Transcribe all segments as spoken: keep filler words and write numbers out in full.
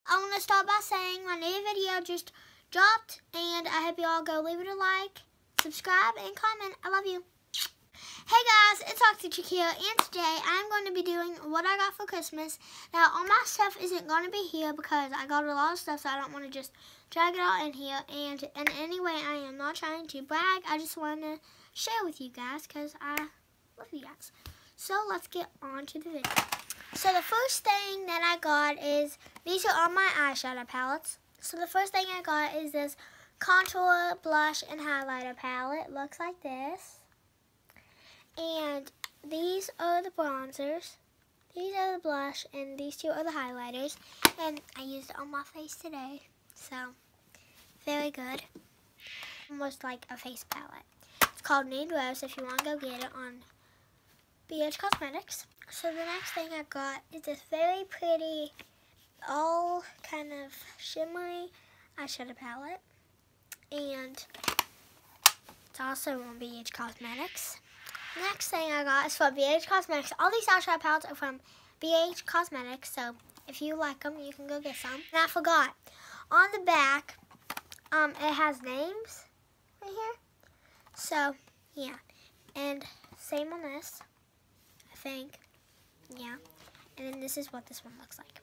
I want to start by saying my new video just dropped, and I hope you all go leave it a like, subscribe, and comment. I love you. Hey guys, it's Oxychick here, and today I'm going to be doing what I got for Christmas. Now, all my stuff isn't going to be here because I got a lot of stuff, so I don't want to just drag it all in here. And in any way, I am not trying to brag. I just want to share with you guys because I love you guys. So let's get on to the video. So the first thing that I got is, these are all my eyeshadow palettes. So the first thing I got is this contour, blush, and highlighter palette. Looks like this. And these are the bronzers. These are the blush, and these two are the highlighters. And I used it on my face today. So, very good. Almost like a face palette. It's called Nude Rose if you want to go get it on B H Cosmetics. So the next thing I got is this very pretty, all kind of shimmery eyeshadow palette. And it's also on B H Cosmetics. Next thing I got is from B H Cosmetics. All these eyeshadow palettes are from B H Cosmetics, so if you like them, you can go get some. And I forgot, on the back, um, it has names right here. So, yeah. And same on this, I think. Yeah. And then this is what this one looks like.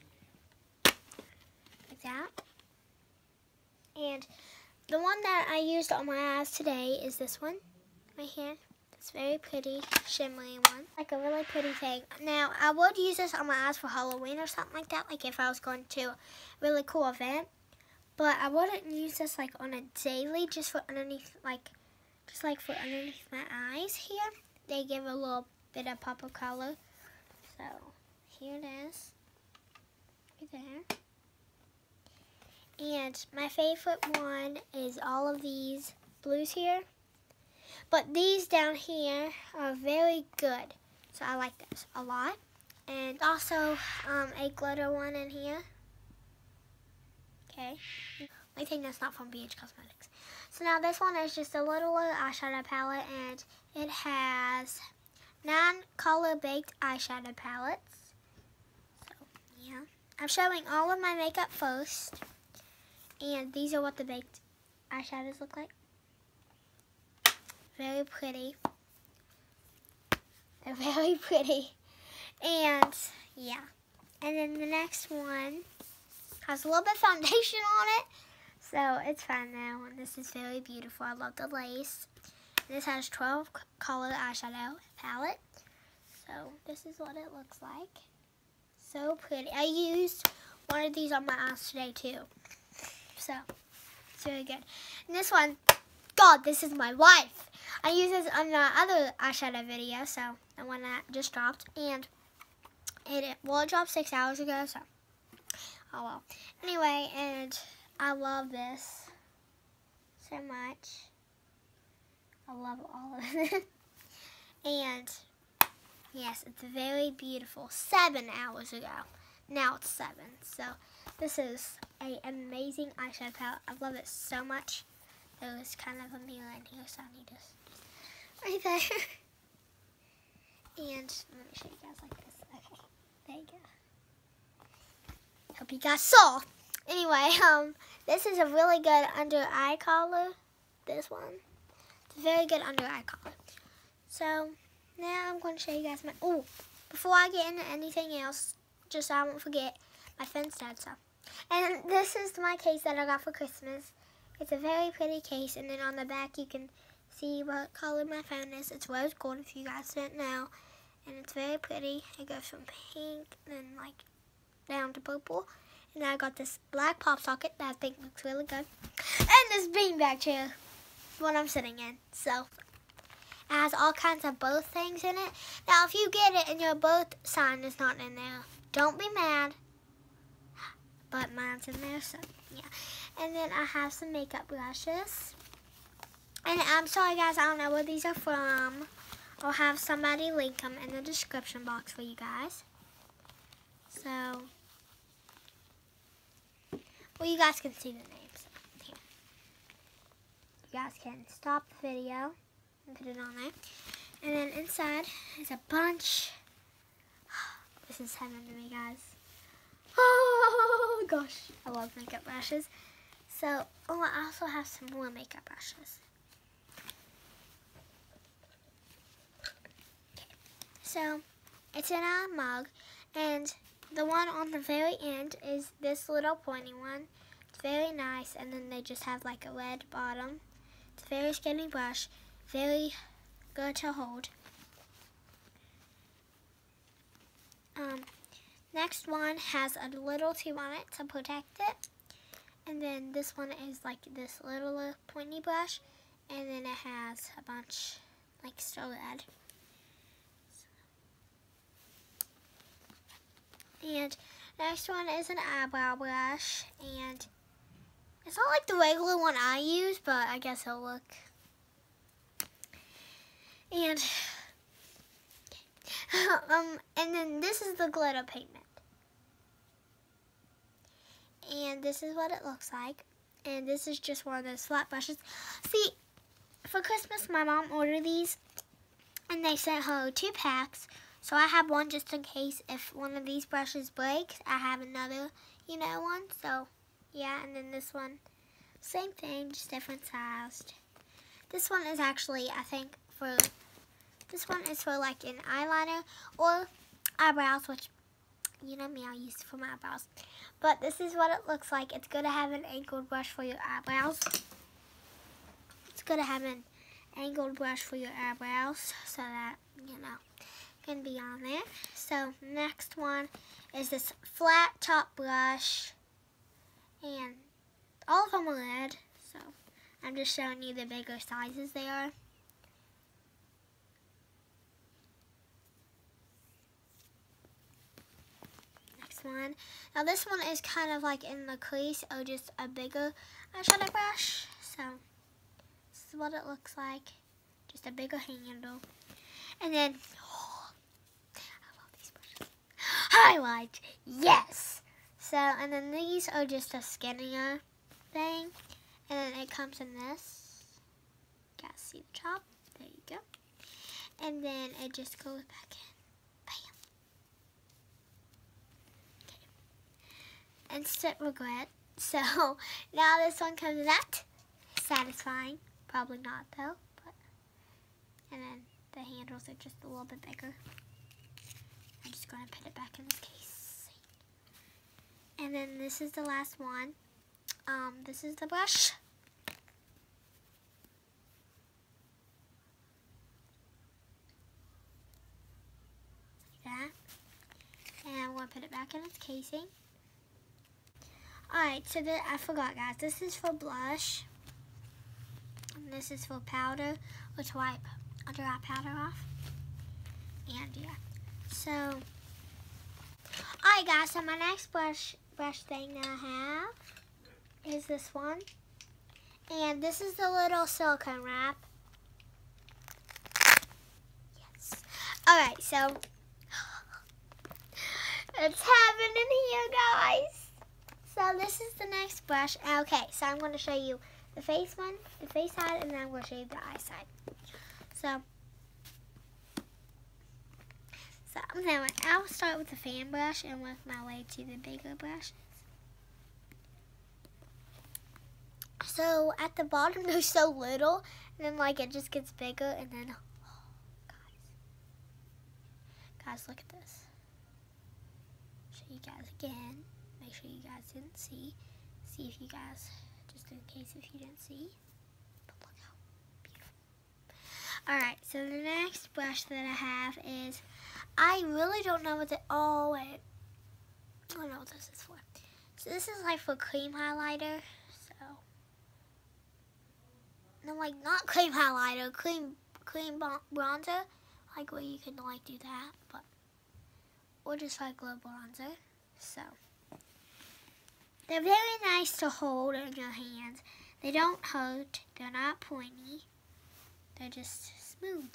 Like that. And the one that I used on my eyes today is this one right here. It's very pretty, shimmery one. Like a really pretty thing. Now, I would use this on my eyes for Halloween or something like that. Like if I was going to a really cool event. But I wouldn't use this like on a daily, just for underneath, like, just like for underneath my eyes here. They give a little bit of pop of color. So, here it is. Right there. And my favorite one is all of these blues here. But these down here are very good. So I like this a lot. And also um, a glitter one in here. Okay. I think that's not from B H Cosmetics. So now this one is just a little eyeshadow palette. And it has nine color baked eyeshadow palettes. So yeah. I'm showing all of my makeup first. And these are what the baked eyeshadows look like. Very pretty. They're very pretty. And, yeah. And then the next one has a little bit of foundation on it. So, it's fine now. And this is very beautiful. I love the lace. This has twelve color eyeshadow palette. So, this is what it looks like. So pretty. I used one of these on my eyes today, too. So, it's very good. And this one, God, this is my life. I used this on the other eyeshadow video, so the one that just dropped, and it, well, it dropped six hours ago, so, oh well. Anyway, and I love this so much. I love all of it. And, yes, it's very beautiful. Seven hours ago. Now it's seven, so this is an amazing eyeshadow palette. I love it so much. There's kind of a mirror in here, so I need to right there. And let me show you guys like this. Okay, there you go. Hope you guys saw. Anyway, um, this is a really good under eye color. This one. It's a very good under eye color. So now I'm going to show you guys my. Oh, before I get into anything else, just so I won't forget, my friend's dad stuff. And this is my case that I got for Christmas. It's a very pretty case, and then on the back you can see what color my phone is. It's rose gold if you guys didn't know. And it's very pretty. It goes from pink and then like down to purple. And I got this black pop socket that I think looks really good. And this beanbag chair, what I'm sitting in. So it has all kinds of birth things in it. Now if you get it and your birth sign is not in there, don't be mad. But mine's in there, so yeah. And then I have some makeup brushes. And I'm sorry guys, I don't know where these are from. I'll have somebody link them in the description box for you guys. So, well, you guys can see the names. Here. You guys can stop the video and put it on there. And then inside is a bunch. This is heaven to me, guys. Oh, my gosh, I love makeup brushes. So, oh, I also have some more makeup brushes. Okay. So, it's in a mug, and the one on the very end is this little pointy one. It's very nice, and then they just have like a red bottom. It's a very skinny brush, very good to hold. Um, next one has a little tube on it to protect it. And then this one is like this little pointy brush. And then it has a bunch like still red. And next one is an eyebrow brush. And it's not like the regular one I use, but I guess it'll look. And um, and then this is the glitter pigment. And this is what it looks like. And this is just one of those flat brushes. See, for Christmas, my mom ordered these, and they sent her two packs. So I have one just in case if one of these brushes breaks. I have another, you know, one. So, yeah, and then this one, same thing, just different sized. This one is actually, I think, for, this one is for like an eyeliner or eyebrows, which, you know me, I use it for my eyebrows. But this is what it looks like. It's good to have an angled brush for your eyebrows. It's good to have an angled brush for your eyebrows so that, you know, can be on there. So next one is this flat top brush. And all of them are red. So I'm just showing you the bigger sizes they are. One. Now this one is kind of like in the crease or just a bigger eyeshadow brush. So this is what it looks like. Just a bigger handle. And then, oh, I love these brushes. Highlight, yes! So, and then these are just a skinnier thing. And then it comes in this. You guys see the top? There you go. And then it just goes back in. Instant regret. So now this one comes in that. Satisfying. Probably not though. But and then the handles are just a little bit bigger. I'm just going to put it back in this case. And then this is the last one. Um, this is the brush. Like that. And I'm going to put it back in its casing. Alright, so the, I forgot, guys. This is for blush. And this is for powder, or to wipe under eye powder off. And yeah. So, alright, guys. So my next brush brush thing that I have is this one. And this is the little silicone wrap. Yes. Alright, so it's happening here, guys. So this is the next brush. Okay, so I'm going to show you the face one, the face side, and then I'm going to show you the eye side. So, so now I'll start with the fan brush and work my way to the bigger brushes. So at the bottom there's so little, and then like it just gets bigger, and then, oh, guys, guys, look at this. Show you guys again. Make sure you guys didn't see. See if you guys, just in case if you didn't see. But look how beautiful. Alright, so the next brush that I have is, I really don't know what the, oh wait. I don't know what this is for. So this is like for cream highlighter. So, no, like not cream highlighter, cream, cream bronzer. Like where you can like do that, but, or just like glow bronzer. So. They're very nice to hold in your hands. They don't hurt. They're not pointy. They're just smooth.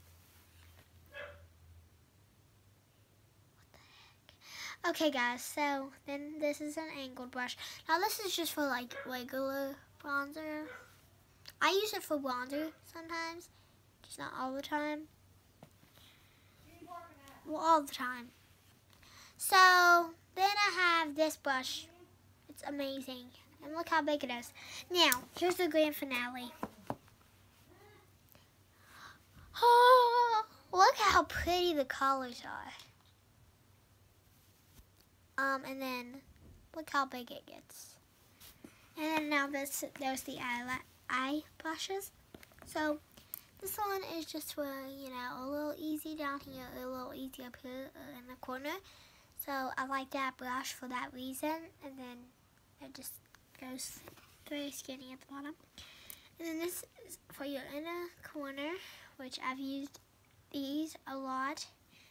What the heck? Okay, guys. So then this is an angled brush. Now this is just for like regular bronzer. I use it for bronzer sometimes, just not all the time. Well, all the time. So then I have this brush. It's amazing. And look how big it is. Now, here's the grand finale. Oh, look how pretty the colors are. Um, and then look how big it gets. And then now this, there's the eye, eye brushes. So this one is just for, you know, a little easy down here, a little easy up here uh, in the corner. So I like that brush for that reason. And then it just goes very skinny at the bottom. And then this is for your inner corner, which I've used these a lot.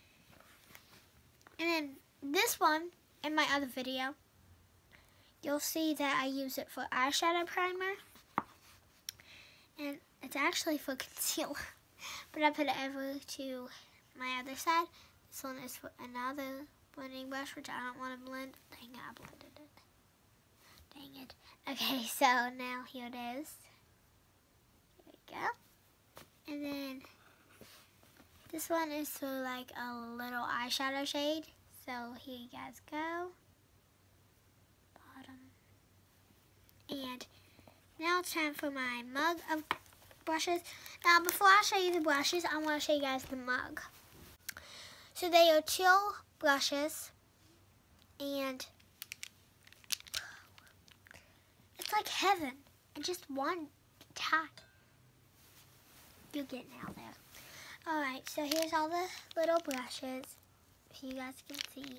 And then this one, in my other video, you'll see that I use it for eyeshadow primer. And it's actually for concealer. But I put it over to my other side. This one is for another blending brush, which I don't want to blend. Dang it, I blended it. Dang it. Okay, so now here it is. Here we go. And then this one is for like a little eyeshadow shade. So here you guys go. Bottom. And now it's time for my mug of brushes. Now before I show you the brushes, I want to show you guys the mug. So they are Teal brushes. And it's like heaven. And just one tap. You're getting out there. Alright, so here's all the little brushes. If you guys can see.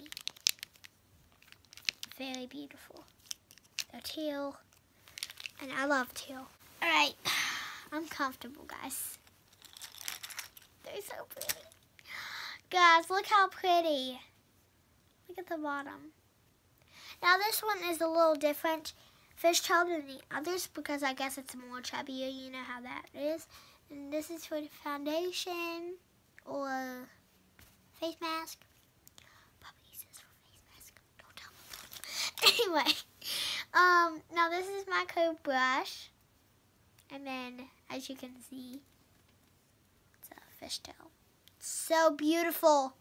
Very beautiful. They're teal. And I love teal. Alright, I'm comfortable, guys. They're so pretty. Guys, look how pretty. Look at the bottom. Now this one is a little different fishtail than the others because I guess it's more chubbier. You know how that is. And this is for the foundation or face mask. Papa uses this for face mask. Don't tell me. Anyway, um, now this is my curved brush. And then, as you can see, it's a fishtail. So beautiful.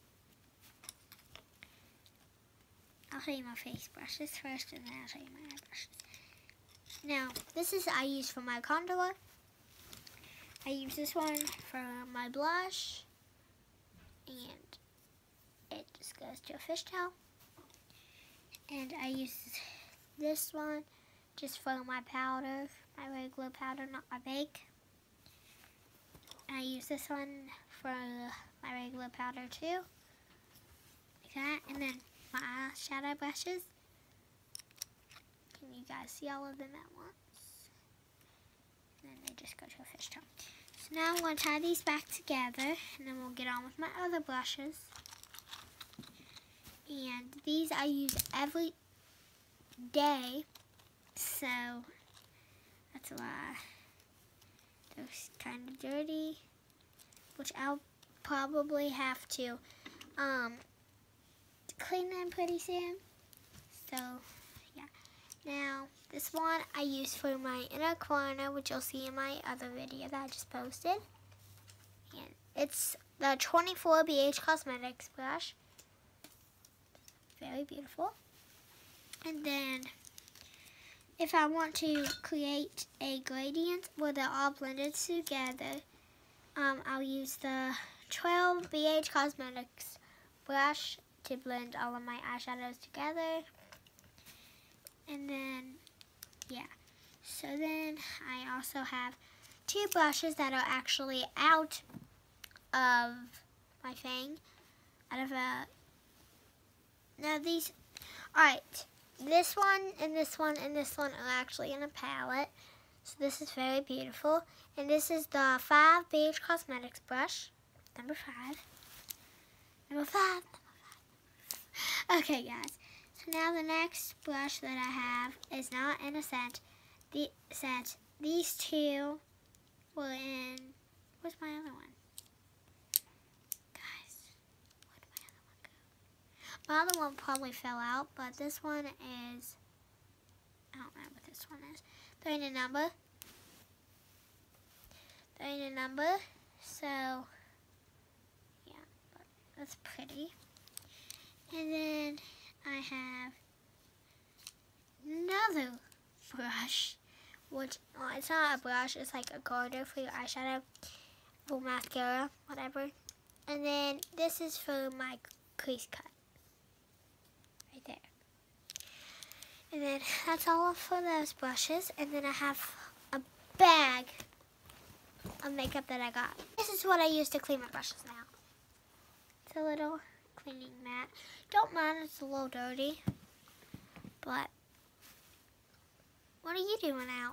I'll show you my face brushes first, and then I'll show you my eye brushes. Now, this is I use for my contour. I use this one for my blush, and it just goes to a fishtail. And I use this one just for my powder, my regular powder, not my bake. And I use this one for my regular powder too, like that. And then my eyeshadow brushes. Can you guys see all of them at once? And then they just go to a fishtail. So now I'm going to tie these back together, and then we'll get on with my other brushes. And these I use every day, so that's why they're kind of dirty, which I'll probably have to um, clean them pretty soon. So yeah. Now this one I use for my inner corner, which you'll see in my other video that I just posted. And it's the twenty-four B H Cosmetics brush. Very beautiful. And then if I want to create a gradient where they're all blended together, um, I'll use the twelve B H Cosmetics brush to blend all of my eyeshadows together. And then, yeah. So then I also have two brushes that are actually out of my thing. Out of a, now these, alright. This one and this one and this one are actually in a palette. So this is very beautiful. And this is the five B H Cosmetics brush. Number five. Number five. Number five. Okay, guys. So now the next brush that I have is not in a set. The set. These two were in. Where's my other one? Guys, where did my other one go? My other one probably fell out, but this one is. I don't know what this one is. They're in a number. They're in a number. So, yeah, but that's pretty. And then I have brush, which, well, it's not a brush, it's like a guarder for your eyeshadow, or mascara, whatever. And then this is for my crease cut, right there. And then that's all for those brushes. And then I have a bag of makeup that I got. This is what I use to clean my brushes now. It's a little cleaning mat. Don't mind, it's a little dirty. But what are you doing out?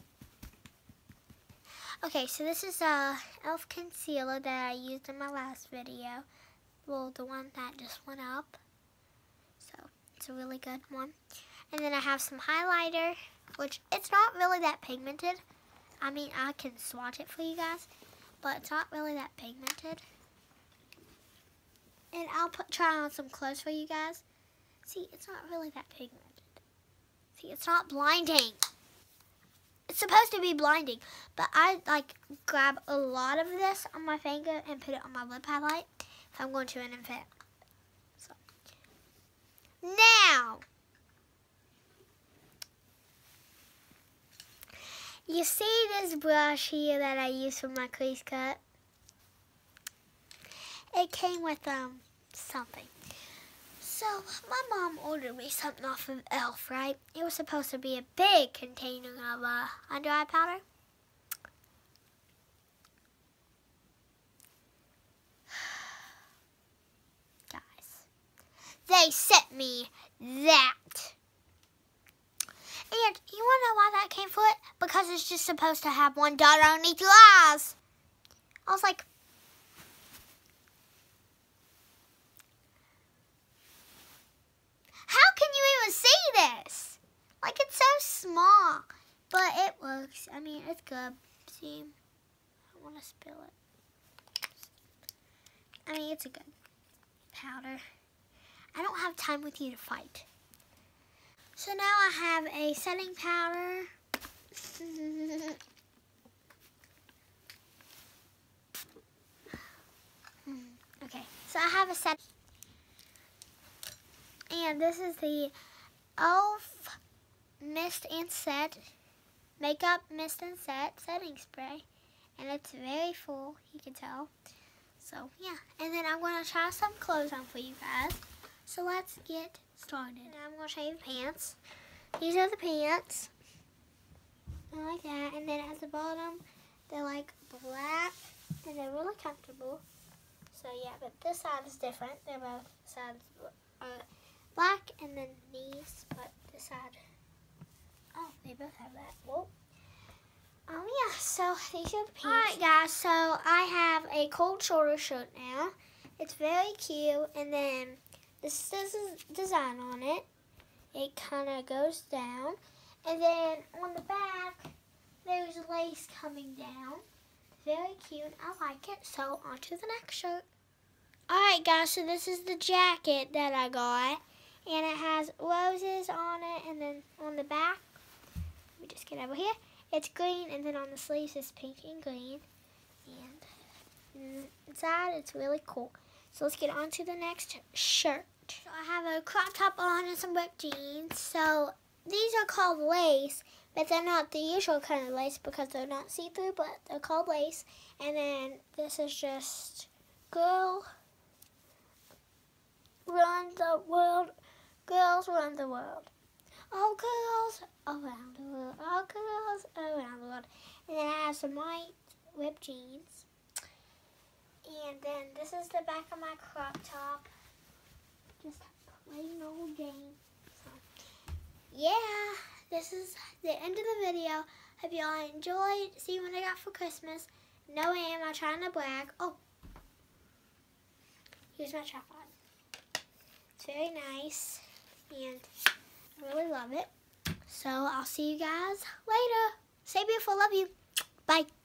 Okay, so this is a e l f concealer that I used in my last video. Well, the one that just went up. So it's a really good one. And then I have some highlighter, which it's not really that pigmented. I mean, I can swatch it for you guys, but it's not really that pigmented. And I'll put try on some clothes for you guys. See, it's not really that pigmented. See, it's not blinding. It's supposed to be blinding, but I like grab a lot of this on my finger and put it on my lip highlight if I'm going to an event. So now, you see this brush here that I use for my crease cut? It came with um something. So my mom ordered me something off of e l f, right? It was supposed to be a big container of uh, under eye powder. Guys, they sent me that. And you want to know why that came for it? Because it's just supposed to have one dot underneath your eyes. I was like, how can you even see this? Like, it's so small. But it works. I mean, it's good. See? I don't want to spill it. I mean, it's a good powder. I don't have time with you to fight. So now I have a setting powder. Okay, so I have a set. And this is the e l f Mist and Set Makeup Mist and Set Setting Spray. And it's very full, you can tell. So, yeah. And then I'm going to try some clothes on for you guys. So let's get started. Now I'm going to show you the pants. These are the pants. Like that. And then at the bottom, they're like black. And they're really comfortable. So yeah, but this side is different. They're both sides uh, black. And then these, but this side. Oh, they both have that. Whoa. Um, yeah, so these are the pants. Alright guys, so I have a cold shoulder shirt now. It's very cute. And then this is a design on it. It kind of goes down. And then on the back, there's lace coming down. Very cute. I like it. So on to the next shirt. Alright guys, so this is the jacket that I got. And it has roses on it. And then on the back, let me just get over here. It's green. And then on the sleeves, it's pink and green. And inside, it's really cool. So let's get on to the next shirt. So I have a crop top on and some ripped jeans. So these are called lace, but they're not the usual kind of lace because they're not see-through, but they're called lace. And then this is just girl run the world, girls run the world. All girls around the world, all girls around the world. And then I have some white ripped jeans. And then this is the back of my crop top. Just plain old Jane. So, yeah, this is the end of the video. Hope y'all enjoyed. See what I got for Christmas. No, am I trying to brag? Oh, here's my tripod. It's very nice, and I really love it. So I'll see you guys later. Stay beautiful. Love you. Bye.